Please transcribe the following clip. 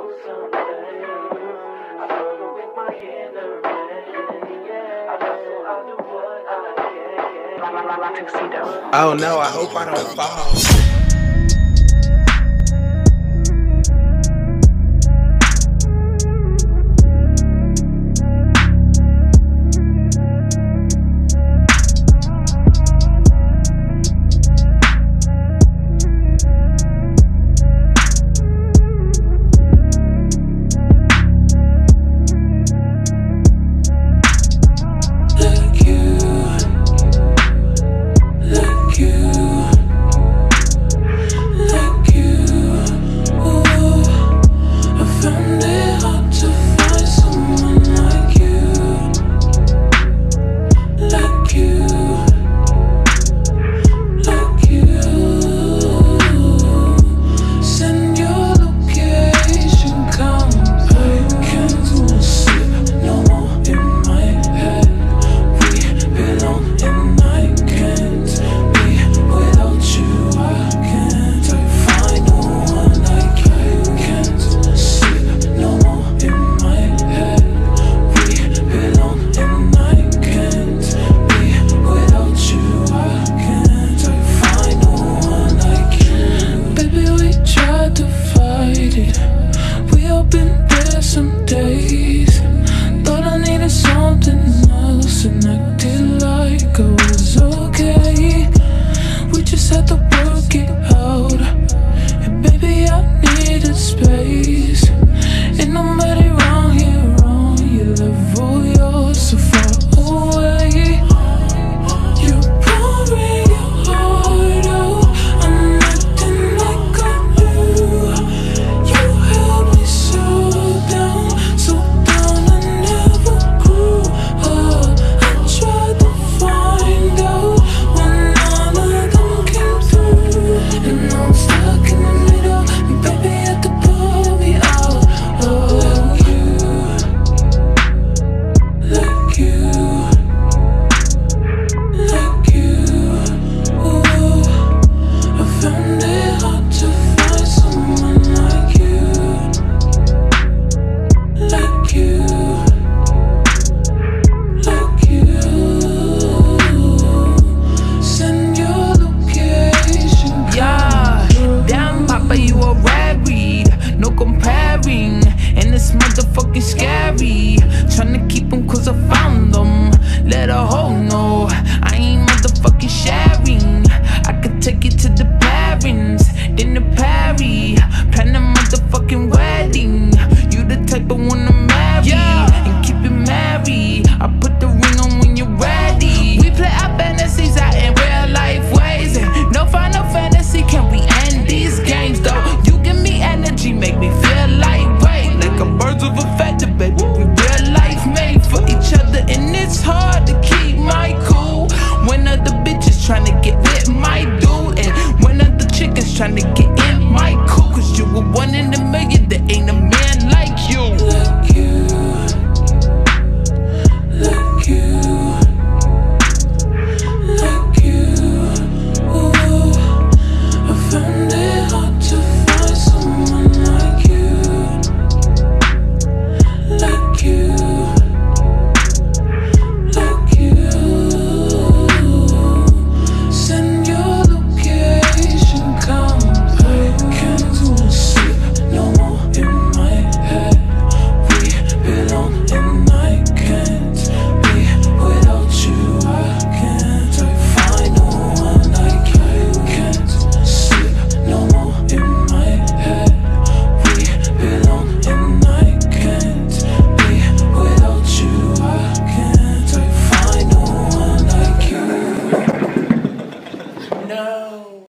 Oh no, I hope I don't fall. Motherfucking scary, tryna keep them cause I found them. Let a hoe know I ain't motherfucking sharing. I could take it to the parents, then the party, plan a motherfucking wedding. You the type I wanna marry, and keep it married. I put the ring on when you're ready. We play our fantasies out in real life ways, and no final fantasy can we end these games though. You give me energy, make me feel lightweight, like a birds of a feather, baby. We real life made for each other, and it's hard to keep my cool when other bitches tryna get with my dude, and when other chickens tryna get in my cool. Cause you were one in a million, there ain't a